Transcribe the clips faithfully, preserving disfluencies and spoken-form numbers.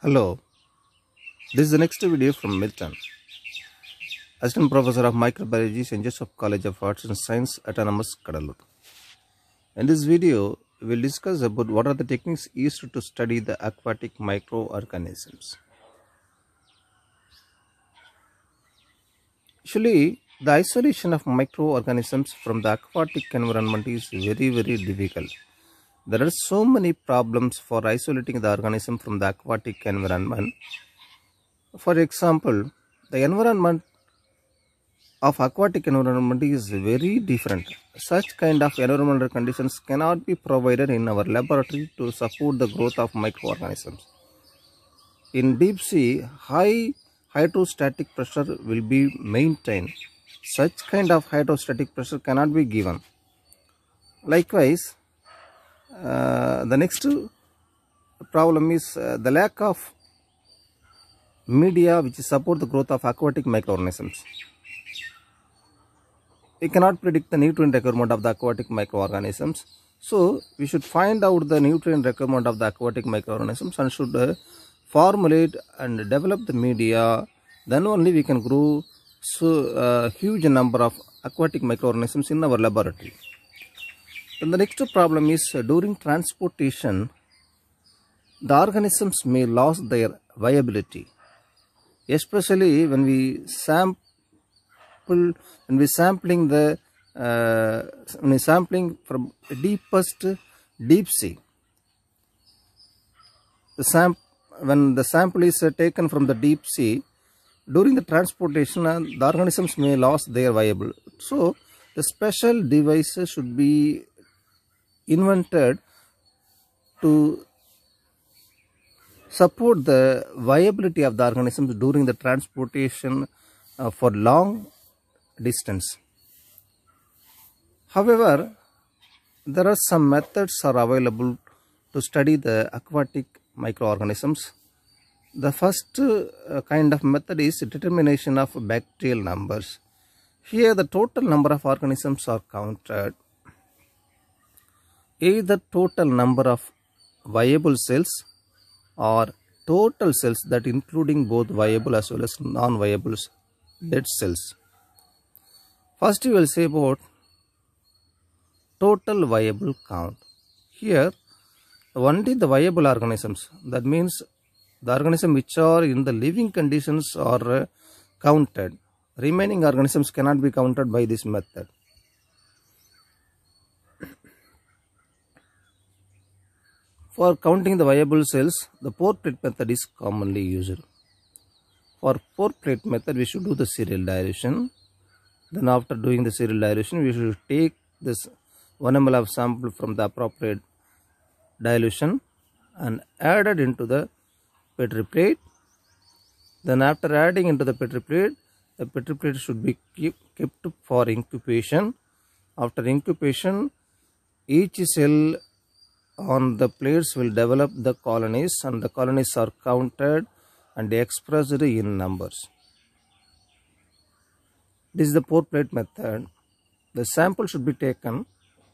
Hello, this is the next video from Milton, Assistant Professor of Microbiology, Saint Joseph College of Arts and Science, Autonomous, Kadalur. In this video, we will discuss about what are the techniques used to study the aquatic microorganisms. Actually, the isolation of microorganisms from the aquatic environment is very, very difficult. There are so many problems for isolating the organism from the aquatic environment. For example, the environment of aquatic environment is very different. Such kind of environmental conditions cannot be provided in our laboratory to support the growth of microorganisms. In deep sea, high hydrostatic pressure will be maintained. Such kind of hydrostatic pressure cannot be given. Likewise, uh, the next problem is uh, the lack of media which support the growth of aquatic microorganisms. We cannot predict the nutrient requirement of the aquatic microorganisms. So, we should find out the nutrient requirement of the aquatic microorganisms and should uh, formulate and develop the media. Then only we can grow so uh, huge number of aquatic microorganisms in our laboratory. Then the next problem is uh, during transportation, the organisms may lose their viability, especially when we sample when we sampling the uh, when we sampling from deepest deep sea. The sam when the sample is uh, taken from the deep sea, during the transportation, uh, the organisms may lose their viable. So, the special devices should be invented to support the viability of the organisms during the transportation uh, for long distance. However, there are some methods are available to study the aquatic microorganisms. The first uh, kind of method is determination of bacterial numbers. Here the total number of organisms are counted. Either total number of viable cells or total cells, that including both viable as well as non-viable dead cells. First we will say about total viable count. Here only the viable organisms, that means the organisms which are in the living conditions are uh, counted. Remaining organisms cannot be counted by this method. For counting the viable cells, the pour plate method is commonly used. For pour plate method, we should do the serial dilution. Then after doing the serial dilution, we should take this one milliliter of sample from the appropriate dilution and add it into the Petri plate. Then after adding into the Petri plate, the Petri plate should be keep, kept for incubation. After incubation, each cell on the plates will develop the colonies, and the colonies are counted and expressed in numbers. This is the pour plate method. The sample should be taken.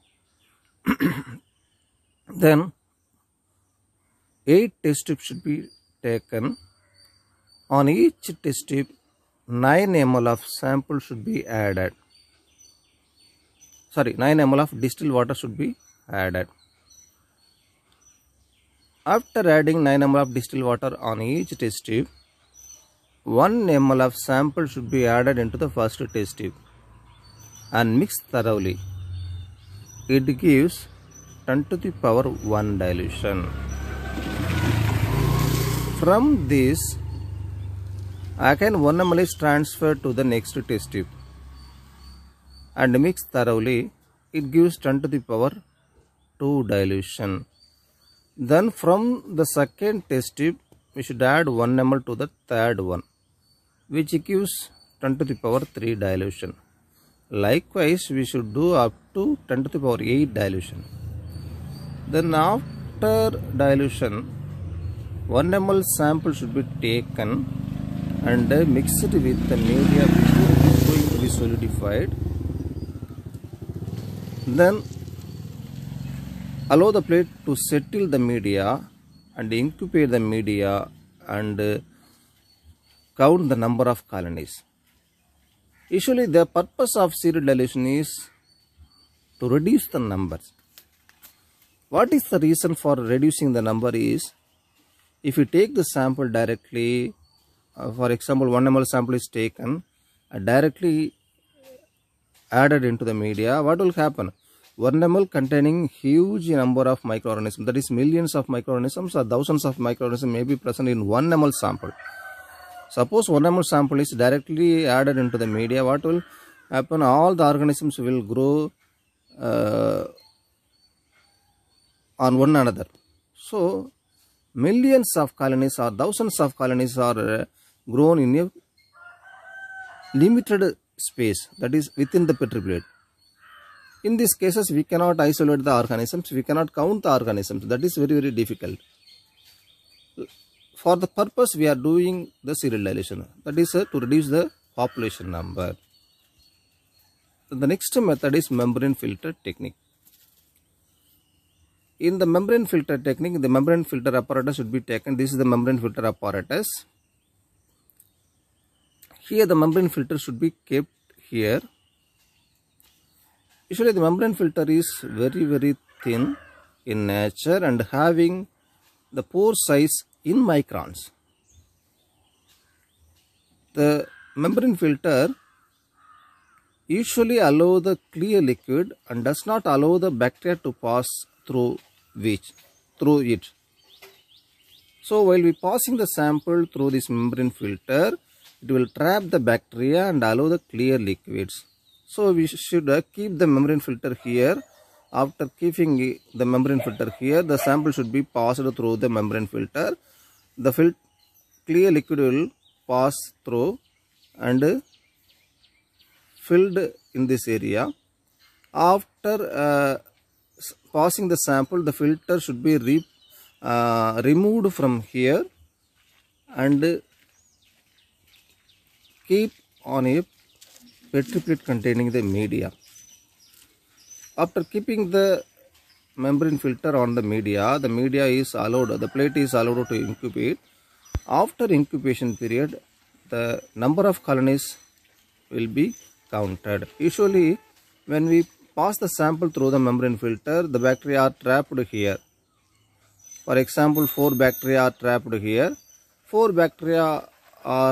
Then eight test tubes should be taken. On each test tube, nine milliliters of sample should be added. Sorry, nine milliliters of distilled water should be added. After adding nine milliliters of distilled water on each test tube, one milliliter of sample should be added into the first test tube and mixed thoroughly. It gives ten to the power one dilution. From this, again one milliliter is transferred to the next test tube and mixed thoroughly. It gives ten to the power two dilution. Then from the second test tube, we should add one milliliter to the third one, which gives ten to the power three dilution. Likewise, we should do up to ten to the power eight dilution. Then after dilution, one milliliter sample should be taken and mixed with the media which is going to be solidified. Then allow the plate to settle the media and incubate the media and uh, count the number of colonies. Usually the purpose of serial dilution is to reduce the numbers. What is the reason for reducing the number is, if you take the sample directly, uh, for example one milliliter sample is taken, uh, directly added into the media, what will happen? one milliliter containing huge number of microorganisms, that is millions of microorganisms or thousands of microorganisms may be present in one milliliter sample. Suppose one milliliter sample is directly added into the media, what will happen? All the organisms will grow uh, on one another. So millions of colonies or thousands of colonies are uh, grown in a limited space, that is within the Petri plate. In these cases, we cannot isolate the organisms, we cannot count the organisms. That is very, very difficult. For the purpose, we are doing the serial dilution. That is uh, to reduce the population number. The next method is membrane filter technique. In the membrane filter technique, the membrane filter apparatus should be taken. This is the membrane filter apparatus. Here, the membrane filter should be kept here. Usually the membrane filter is very very thin in nature and having the pore size in microns. The membrane filter usually allow the clear liquid and does not allow the bacteria to pass through which through it. So while we passing the sample through this membrane filter, it will trap the bacteria and allow the clear liquids. So we should uh, keep the membrane filter here. After keeping the membrane filter here, the sample should be passed through the membrane filter. The fil clear liquid will pass through and uh, filled in this area. After uh, passing the sample, the filter should be re uh, removed from here and uh, keep on a Petri plate containing the media. After keeping the membrane filter on the media, the media is allowed, the plate is allowed to incubate. After incubation period, the number of colonies will be counted. Usually, when we pass the sample through the membrane filter, the bacteria are trapped here. For example, four bacteria are trapped here. Four bacteria are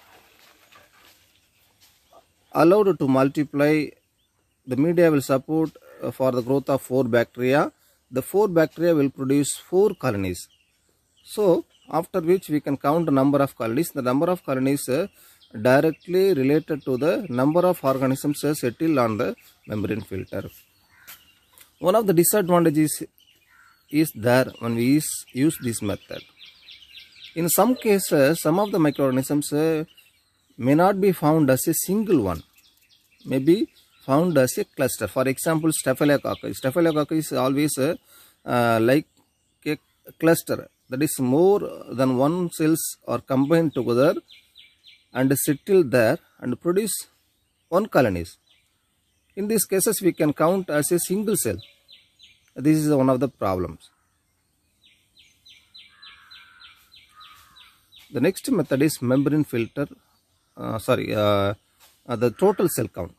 allowed to multiply. The media will support uh, for the growth of four bacteria. The four bacteria will produce four colonies. So after which we can count the number of colonies. The number of colonies uh, directly related to the number of organisms uh, settled on the membrane filter. One of the disadvantages is there when we use, use this method. In some cases, some of the microorganisms uh, may not be found as a single one, may be found as a cluster. For example, Staphylococcus. Staphylococcus is always uh, uh, like a cluster, that is more than one cells are combined together and settle there and produce one colonies. In these cases, we can count as a single cell. This is one of the problems. The next method is membrane filter. Uh, sorry, uh, uh, the total cell count.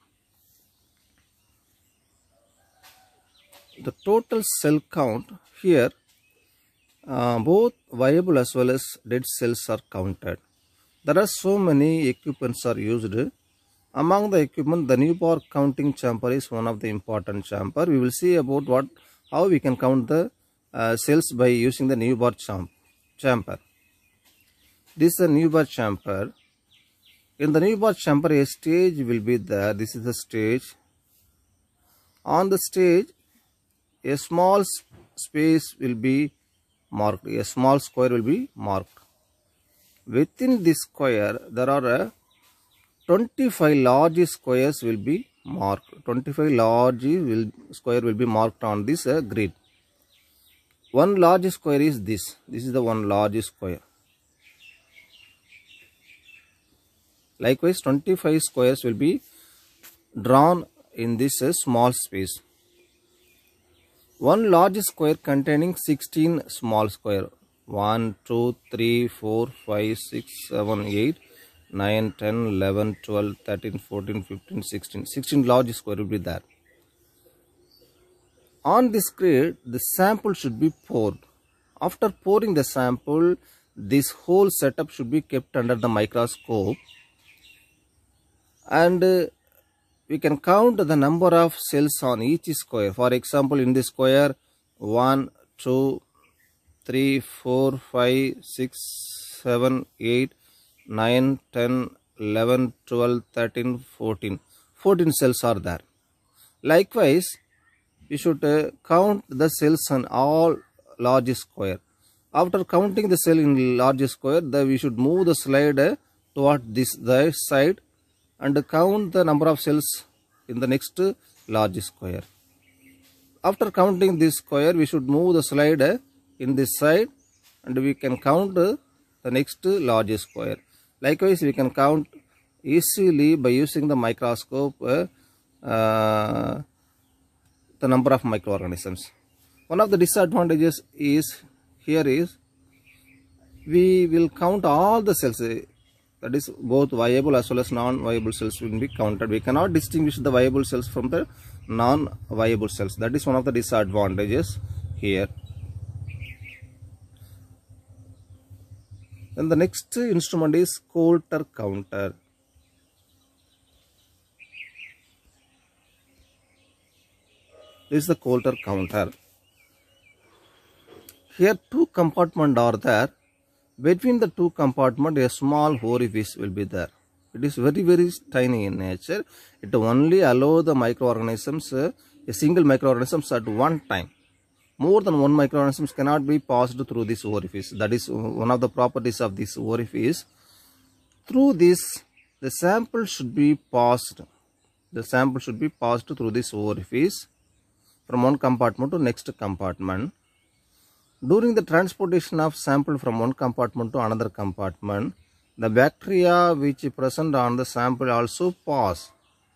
The total cell count here, uh, both viable as well as dead cells are counted. There are so many equipments are used. Among the equipment, the Neubauer counting chamber is one of the important chamber. We will see about what how we can count the uh, cells by using the Neubauer chamber. This is a Neubauer chamber. In the Neubauer chamber, a stage will be there. This is the stage. On the stage, a small space will be marked. A small square will be marked. Within this square, there are a twenty-five large squares will be marked. twenty-five large will, square will be marked on this uh, grid. One large square is this. This is the one large square. Likewise, twenty-five squares will be drawn in this uh, small space. One large square containing sixteen small square. one, two, three, four, five, six, seven, eight, nine, ten, eleven, twelve, thirteen, fourteen, fifteen, sixteen. sixteen large square will be there. On this grid, the sample should be poured. After pouring the sample, this whole setup should be kept under the microscope, and uh, we can count the number of cells on each square. For example, in this square, one, two, three, four, five, six, seven, eight, nine, ten, eleven, twelve, thirteen, fourteen. fourteen cells are there. Likewise, we should uh, count the cells on all large square. After counting the cell in large square, the, we should move the slide uh, toward this the side and count the number of cells in the next uh, large square. After counting this square, we should move the slide uh, in this side and we can count uh, the next uh, large square. Likewise, we can count easily by using the microscope uh, uh, the number of microorganisms. One of the disadvantages is here is we will count all the cells, that is both viable as well as non-viable cells will be counted. We cannot distinguish the viable cells from the non-viable cells. That is one of the disadvantages here. Then the next instrument is Coulter counter. This is the Coulter counter. Here two compartments are there. Between the two compartments, a small orifice will be there. It is very very tiny in nature. It only allows the microorganisms, uh, a single microorganisms at one time. More than one microorganisms cannot be passed through this orifice. That is one of the properties of this orifice. Through this, the sample should be passed. The sample should be passed through this orifice from one compartment to next compartment. During the transportation of sample from one compartment to another compartment, the bacteria which is present on the sample also pass.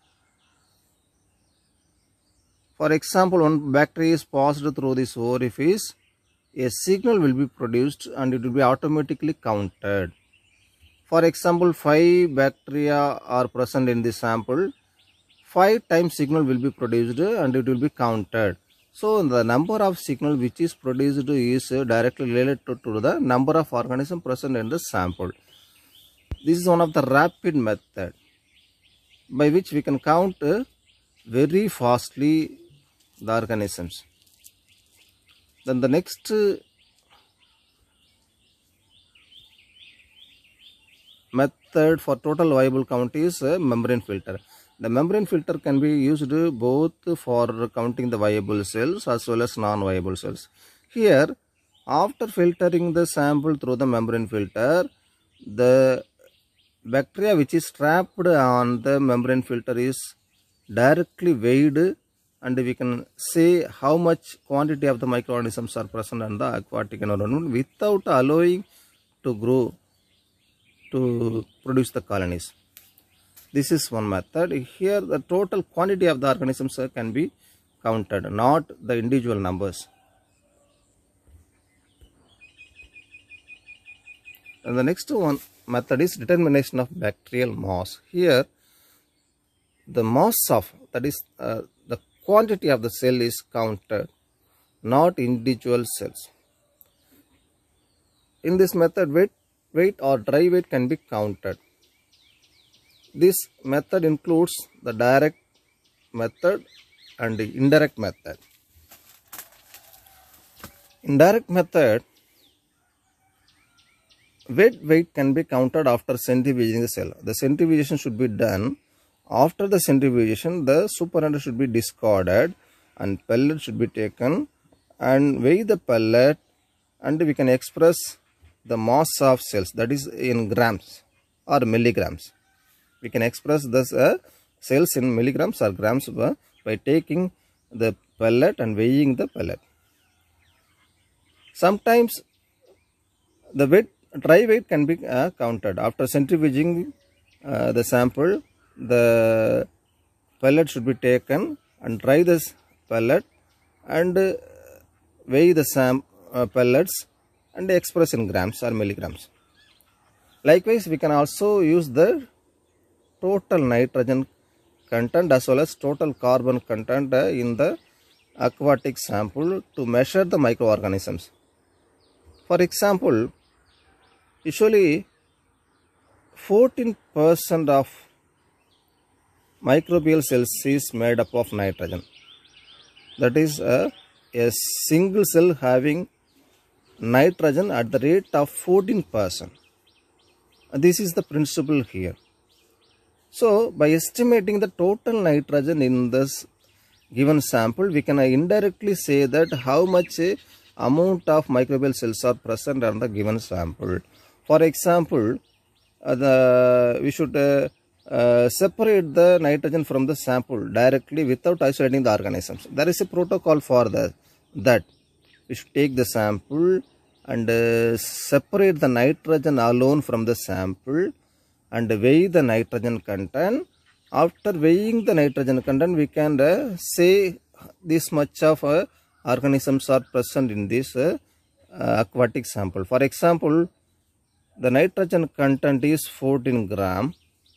For example, when bacteria is passed through this orifice, a signal will be produced and it will be automatically counted. For example, five bacteria are present in this sample. Five times signal will be produced and it will be counted. So, the number of signal which is produced is directly related to the number of organisms present in the sample. This is one of the rapid method by which we can count very fastly the organisms. Then the next method for total viable count is membrane filter. The membrane filter can be used both for counting the viable cells as well as non-viable cells. Here, after filtering the sample through the membrane filter, the bacteria which is trapped on the membrane filter is directly weighed and we can say how much quantity of the microorganisms are present in the aquatic environment without allowing to grow to produce the colonies. This is one method. Here the total quantity of the organisms can be counted, not the individual numbers. And the next one method is determination of bacterial mass. Here the mass of, that is uh, the quantity of the cell is counted, not individual cells. In this method, weight, weight or dry weight can be counted. This method includes the direct method and the indirect method. Indirect method, weight weight can be counted after centrifuging the cell. The centrifugation should be done. After the centrifugation, the supernatant should be discarded and pellet should be taken and weigh the pellet, and we can express the mass of cells, that is in grams or milligrams. We can express this uh, cells in milligrams or grams uh, by taking the pellet and weighing the pellet. Sometimes the weight, dry weight can be uh, counted. After centrifuging uh, the sample, the pellet should be taken and dry this pellet and uh, weigh the sam uh, pellets and express in grams or milligrams. Likewise, we can also use the total nitrogen content as well as total carbon content in the aquatic sample to measure the microorganisms. For example, usually fourteen percent of microbial cells is made up of nitrogen. That is a, a single cell having nitrogen at the rate of fourteen percent. This is the principle here. So, by estimating the total nitrogen in this given sample, we can indirectly say that how much amount of microbial cells are present on the given sample. For example, uh, the, we should uh, uh, separate the nitrogen from the sample directly without isolating the organisms. There is a protocol for the, that. We should take the sample and uh, separate the nitrogen alone from the sample and weigh the nitrogen content. After weighing the nitrogen content, we can uh, say this much of uh, organisms are present in this uh, uh, aquatic sample. For example, the nitrogen content is fourteen gram.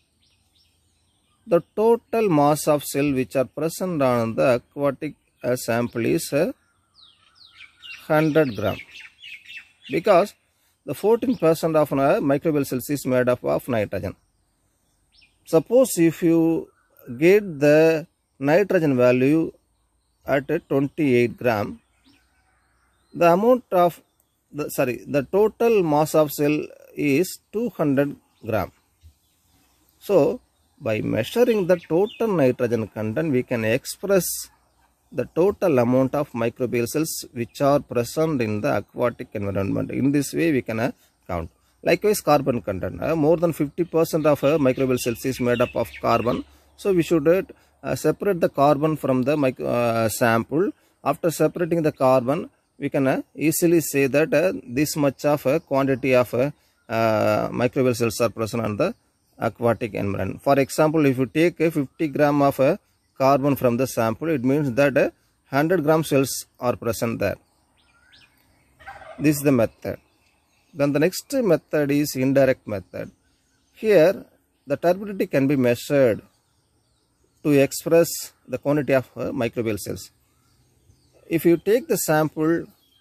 The total mass of cell which are present on the aquatic uh, sample is uh, one hundred gram, because the fourteen percent of uh, microbial cells is made up of nitrogen. Suppose if you get the nitrogen value at uh, twenty-eight gram, the amount of the sorry the total mass of cell is two hundred gram. So by measuring the total nitrogen content, we can express the total amount of microbial cells which are present in the aquatic environment. In this way we can uh, count. Likewise, carbon content, uh, more than fifty percent of uh, microbial cells is made up of carbon. So we should uh, separate the carbon from the micro, uh, sample. After separating the carbon, we can uh, easily say that uh, this much of a uh, quantity of uh, uh, microbial cells are present on the aquatic environment. For example, if you take a uh, fifty gram of uh, carbon from the sample, it means that uh, one hundred gram cells are present there. This is the method. Then the next method is indirect method. Here the turbidity can be measured to express the quantity of uh, microbial cells. If you take the sample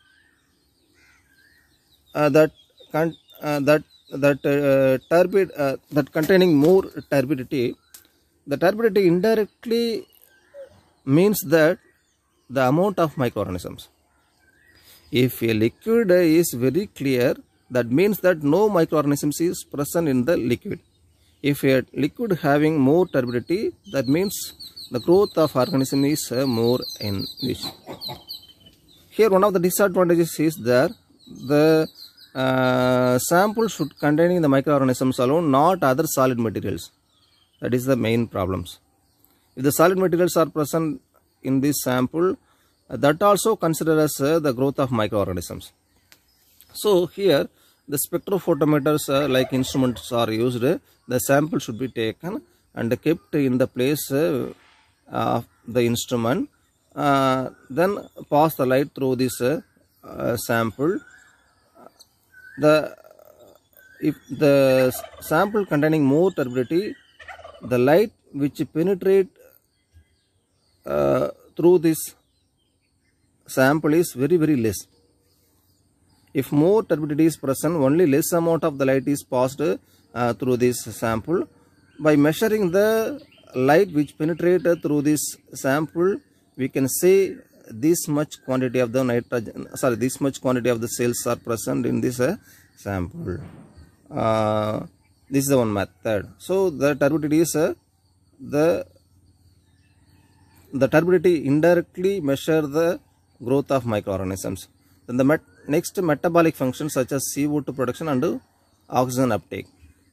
uh, that con uh, that that uh, turbid uh, that containing more turbidity, the turbidity indirectly means that the amount of microorganisms. If a liquid is very clear, that means that no microorganisms is present in the liquid. If a liquid having more turbidity, that means the growth of organism is uh, more in this. Here one of the disadvantages is that the uh, sample should contain the microorganisms alone, not other solid materials. That is the main problems. If the solid materials are present in this sample, uh, that also considered as uh, the growth of microorganisms. So here the spectrophotometers uh, like instruments are used. The sample should be taken and kept in the place uh, of the instrument. Uh, then pass the light through this uh, uh, sample. The if the sample containing more turbidity, the light which penetrate uh, through this sample is very very less. If more turbidity is present, only less amount of the light is passed uh, through this sample. By measuring the light which penetrated through this sample, we can say this much quantity of the nitrogen, sorry, this much quantity of the cells are present in this uh, sample. Uh, this is the one method. So the turbidity is uh, the the turbidity indirectly measure the growth of microorganisms. Then the met next metabolic functions such as C O two production and oxygen uptake.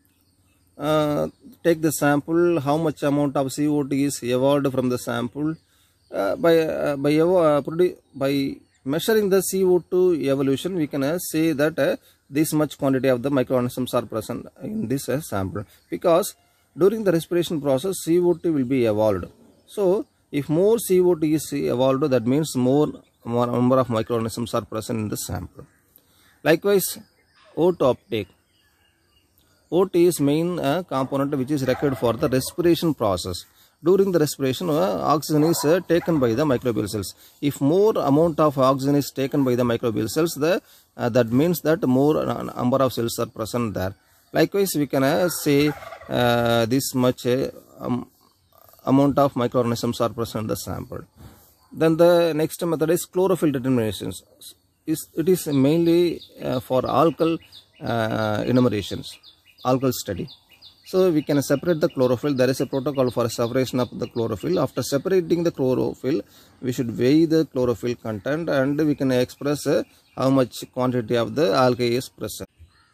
Uh, take the sample, how much amount of C O two is evolved from the sample. Uh, by uh, by uh, by measuring the C O two evolution, we can uh, say that uh, this much quantity of the microorganisms are present in this uh, sample, because during the respiration process C O two will be evolved. So if more C O two is evolved, that means more, more number of microorganisms are present in the sample. Likewise, O T uptake. O T is main uh, component which is required for the respiration process. During the respiration, uh, oxygen is uh, taken by the microbial cells. If more amount of oxygen is taken by the microbial cells, the uh, that means that more uh, number of cells are present there. Likewise, we can uh, say uh, this much uh, um, amount of microorganisms are present in the sample. Then the next method is chlorophyll determinations. It is mainly uh, for alkyl uh, enumerations, alkyl study. So we can separate the chlorophyll. There is a protocol for separation of the chlorophyll. After separating the chlorophyll, we should weigh the chlorophyll content and we can express uh, how much quantity of the algae is present.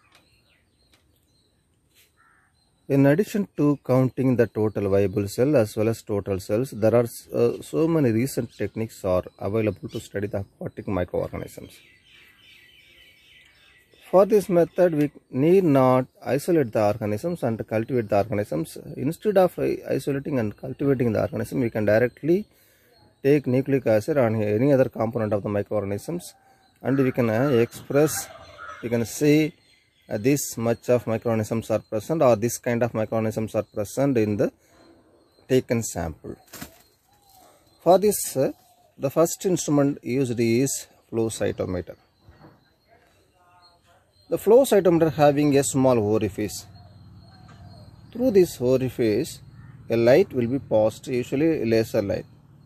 In addition to counting the total viable cell as well as total cells, there are uh, so many recent techniques are available to study the aquatic microorganisms. For this method, we need not isolate the organisms and cultivate the organisms. Instead of isolating and cultivating the organism, we can directly take nucleic acid or any other component of the microorganisms and we can uh, express, we can say uh, this much of microorganisms are present or this kind of microorganisms are present in the taken sample. For this, uh, the first instrument used is flow cytometer. The flow cytometer having a small orifice. Through this orifice, a light will be passed, usually laser light.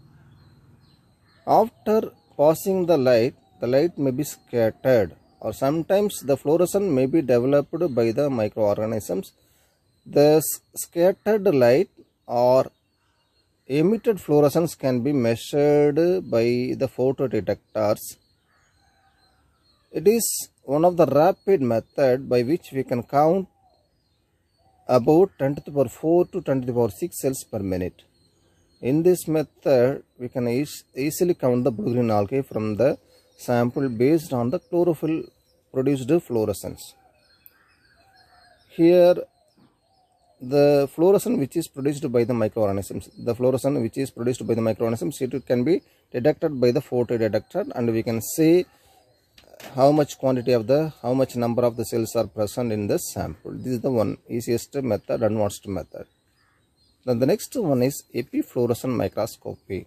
After passing the light, the light may be scattered or sometimes the fluorescence may be developed by the microorganisms. The scattered light or emitted fluorescence can be measured by the photodetectors. It is one of the rapid method by which we can count about ten to the power four to ten to the power six cells per minute. In this method, we can e easily count the blue green algae from the sample based on the chlorophyll produced fluorescence. Here, the fluorescence which is produced by the microorganisms, the fluorescence which is produced by the microorganisms, it can be detected by the photodetector and we can say how much quantity of the, how much number of the cells are present in the sample. This is the one easiest method, advanced method. Then the next one is epifluorescent microscopy.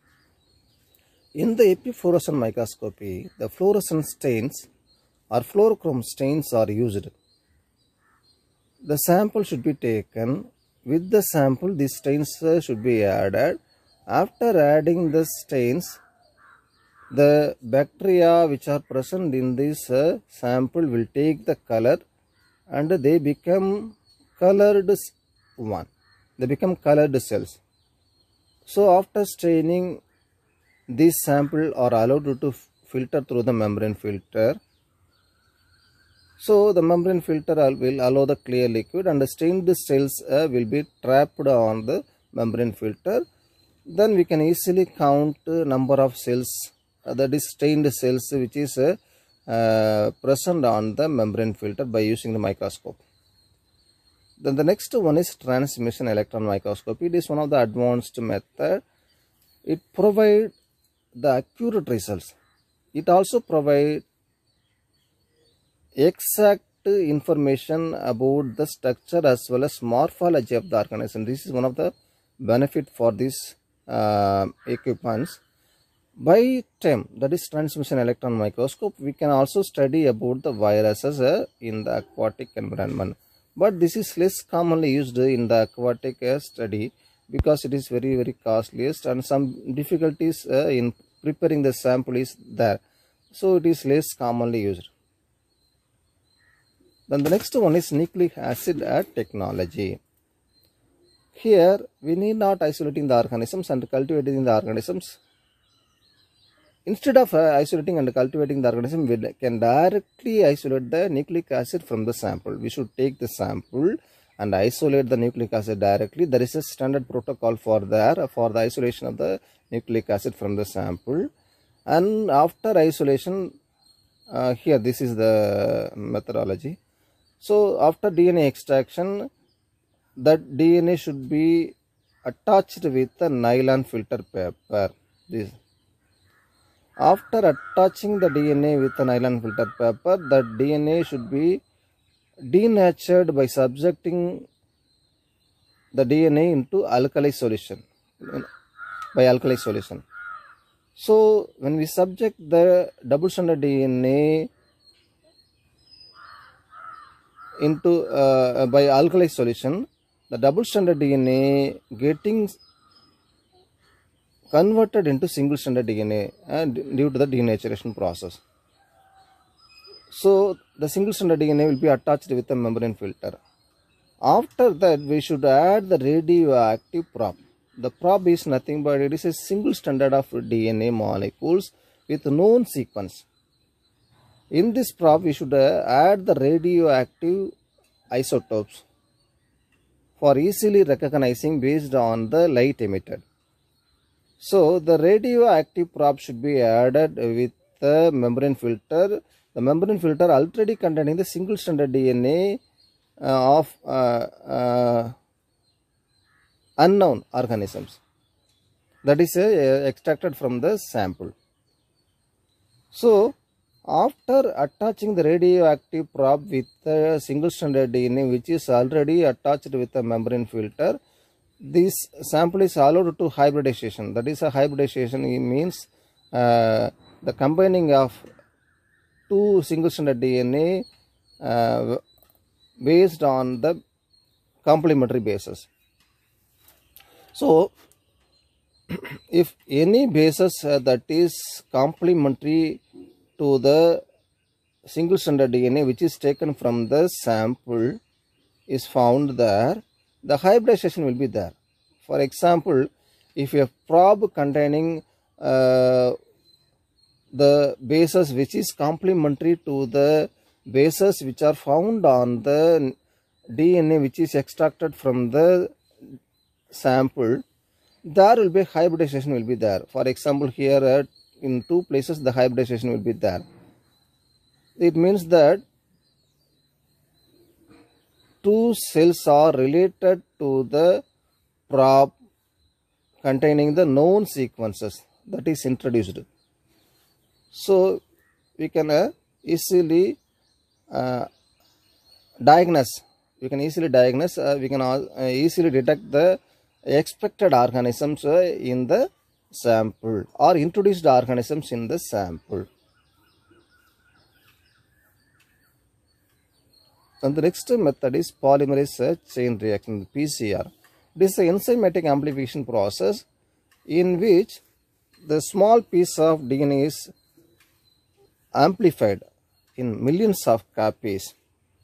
In the epifluorescent microscopy, the fluorescent stains or fluorochrome stains are used. The sample should be taken. With the sample, these stains should be added. After adding the stains, the bacteria which are present in this uh, sample will take the color and they become colored one. They become colored cells. So after staining, this sample are allowed to filter through the membrane filter. So the membrane filter will allow the clear liquid and the stained cells uh, will be trapped on the membrane filter. Then we can easily count uh, number of cells, uh, that is stained cells which is uh, uh, present on the membrane filter by using the microscope. Then the next one is transmission electron microscopy. It is one of the advanced method. It provides the accurate results. It also provides exact information about the structure as well as morphology of the organism. This is one of the benefit for these uh, equipments. By T E M, that is transmission electron microscope, we can also study about the viruses uh, in the aquatic environment. But this is less commonly used in the aquatic uh, study because it is very very costliest and some difficulties uh, in preparing the sample is there. So it is less commonly used. Then the next one is nucleic acid technology. Here we need not isolating the organisms and cultivating the organisms. Instead of uh, isolating and cultivating the organism, we can directly isolate the nucleic acid from the sample. We should take the sample and isolate the nucleic acid directly. There is a standard protocol for there for the isolation of the nucleic acid from the sample. And after isolation, uh, here this is the methodology. So after D N A extraction, that D N A should be attached with a nylon filter paper. This. After attaching the D N A with a nylon filter paper, the D N A should be denatured by subjecting the D N A into alkali solution, by alkali solution. So when we subject the double stranded D N A into uh, by alkali solution, the double stranded D N A getting converted into single stranded D N A uh, due to the denaturation process. So the single stranded D N A will be attached with a membrane filter. After that, we should add the radioactive probe. The probe is nothing but it is a single strand of D N A molecules with known sequence. In this probe, we should uh, add the radioactive isotopes for easily recognizing based on the light emitted. So the radioactive probe should be added with the membrane filter. The membrane filter already containing the single stranded D N A uh, of uh, uh, unknown organisms, that is uh, extracted from the sample. So after attaching the radioactive probe with the single stranded D N A which is already attached with a membrane filter, this sample is allowed to hybridization. That is a hybridization means uh, the combining of two single stranded D N A uh, based on the complementary bases. So if any basis uh, that is complementary to the single stranded D N A which is taken from the sample is found there, the hybridization will be there. For example, if a probe containing uh, the bases which is complementary to the bases which are found on the D N A which is extracted from the sample, there will be hybridization will be there. For example, here uh, in two places the hybridization will be there. It means that two cells are related to the probe containing the known sequences that is introduced. So we can uh, easily uh, diagnose, we can easily diagnose, uh, we can uh, easily detect the expected organisms uh, in the sample or introduced organisms in the sample. And the next method is polymerase chain reaction, P C R. This is an enzymatic amplification process in which the small piece of D N A is amplified in millions of copies.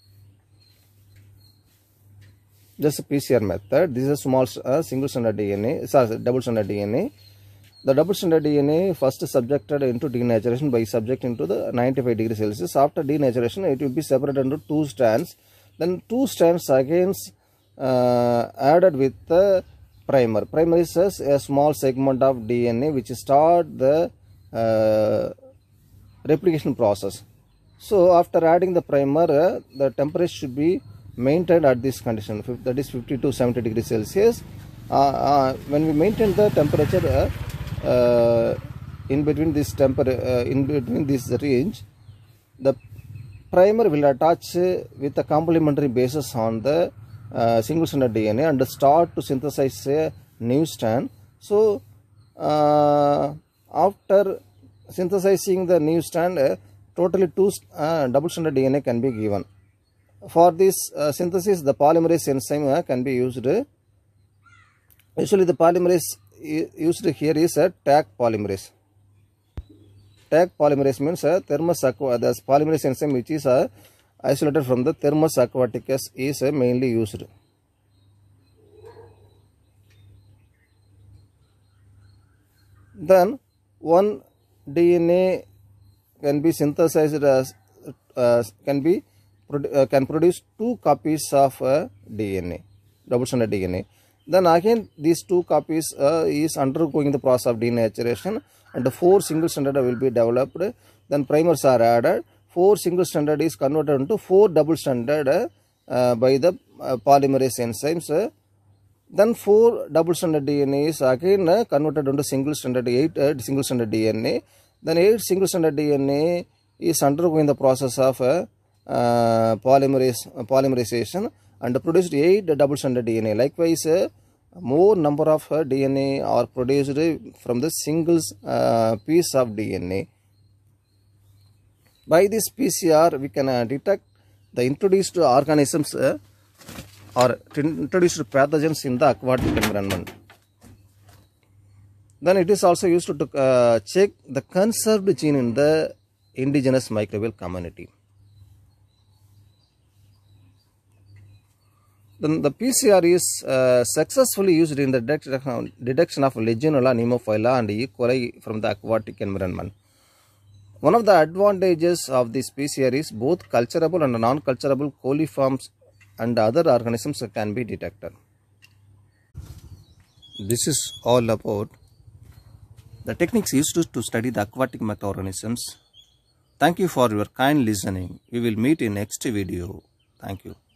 Just a P C R method. This is a small uh, single stranded D N A, sorry, double stranded D N A. The double stranded D N A first subjected into denaturation by subjecting to the ninety-five degrees Celsius. After denaturation, it will be separated into two strands. Then two strands again uh, added with the primer. Primer is a small segment of D N A which start the uh, replication process. So after adding the primer, uh, the temperature should be maintained at this condition, that is fifty to seventy degrees Celsius. Uh, uh, when we maintain the temperature uh, uh, in between this temperature, uh, in between this range, the primer will attach uh, with the complementary bases on the uh, single stranded D N A and start to synthesize a new strand. So uh, after synthesizing the new strand, uh, totally two uh, double stranded D N A can be given. For this uh, synthesis, the polymerase enzyme uh, can be used. Usually the polymerase used here is a Taq polymerase. Taq polymerase means a thermus aqua, the polymerase enzyme which is uh, isolated from the thermus aquaticus is uh, mainly used. Then one D N A can be synthesized as uh, can be uh, can produce two copies of uh, D N A, double stranded D N A. Then again these two copies uh, is undergoing the process of denaturation and four single stranded will be developed. Then primers are added. Four single stranded is converted into four double stranded uh, by the uh, polymerase enzymes. Then four double stranded D N A is again uh, converted into single stranded eight uh, single stranded D N A. Then eight single-stranded D N A is undergoing the process of uh, uh, polymerase, uh, polymerization and produced eight double-stranded D N A. Likewise, uh, more number of uh, D N A are produced from the single uh, piece of D N A. By this P C R, we can uh, detect the introduced organisms uh, or introduced pathogens in the aquatic environment. Then it is also used to uh, check the conserved gene in the indigenous microbial community. Then the P C R is uh, successfully used in the detection of Legionella pneumophila and E. coli from the aquatic environment. One of the advantages of this P C R is both culturable and non-culturable coliforms and other organisms can be detected. This is all about the techniques used to study the aquatic microorganisms. Thank you for your kind listening. We will meet in next video. Thank you.